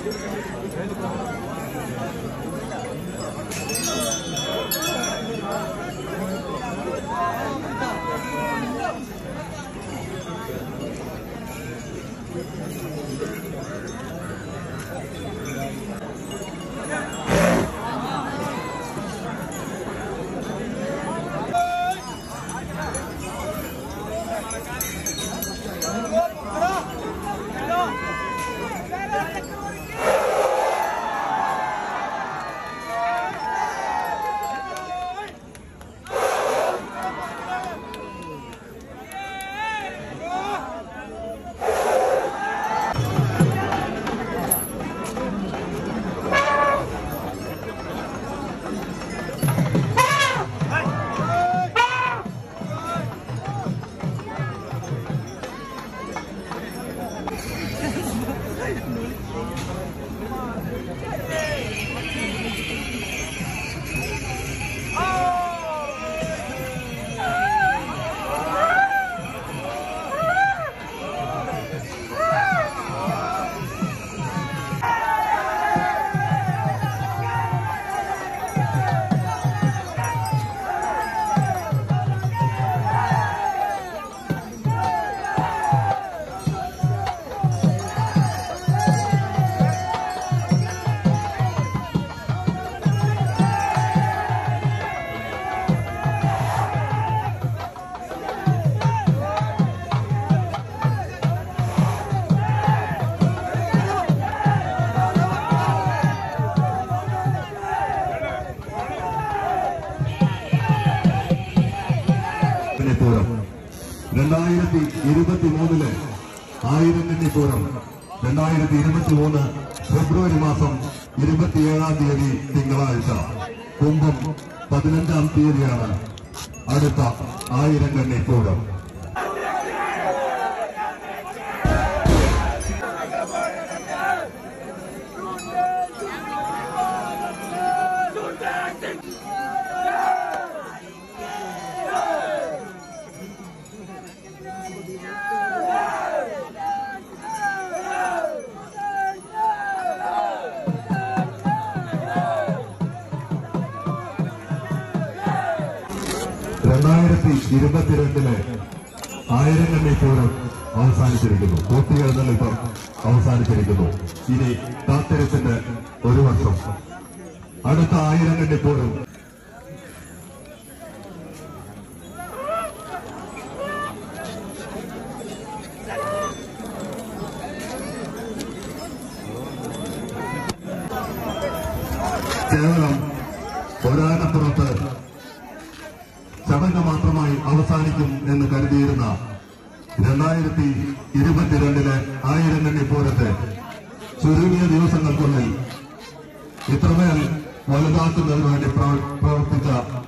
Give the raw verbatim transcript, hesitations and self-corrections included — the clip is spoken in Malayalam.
രണ്ടായിരത്തി ഇരുപത്തി മൂന്നില് ആയിരത്തിന്റെ പൂരം രണ്ടായിരത്തി ഇരുപത്തി മൂന്ന് ഫെബ്രുവരി മാസം ഇരുപത്തിയേഴാം തീയതി തിങ്കളാഴ്ച കുംഭം പതിനഞ്ചാം തീയതിയാണ് അടുത്ത ആയിരം കണ്ണി പൂരം. രണ്ടായിരത്തി ഇരുപത്തിരണ്ടിലെ ആയിരം കണ്ണി പൂരം അവസാനിച്ചിരിക്കുന്നു. പൂർത്തിയെഴുന്നള്ളിപ്പം അവസാനിച്ചിരിക്കുന്നു. ഇനി കാത്തിരിപ്പിന്റെ ഒരു വർഷം. അടുത്ത ആയിരം കണ്ണി പൂരം കേവലം ഒരാനപ്പുറത്ത് ചടങ്ങ് മാത്രമായി അവസാനിക്കും എന്ന് കരുതിയിരുന്ന രണ്ടായിരത്തി ഇരുപത്തിരണ്ടിലെ ആയിരം കണ്ണി പൂരത്തെ ചുരുങ്ങിയ ദിവസങ്ങൾക്കുള്ളിൽ ഇത്രമേൽ വലുതാക്കുന്നതിന് വേണ്ടി പ്രവർത്തിച്ച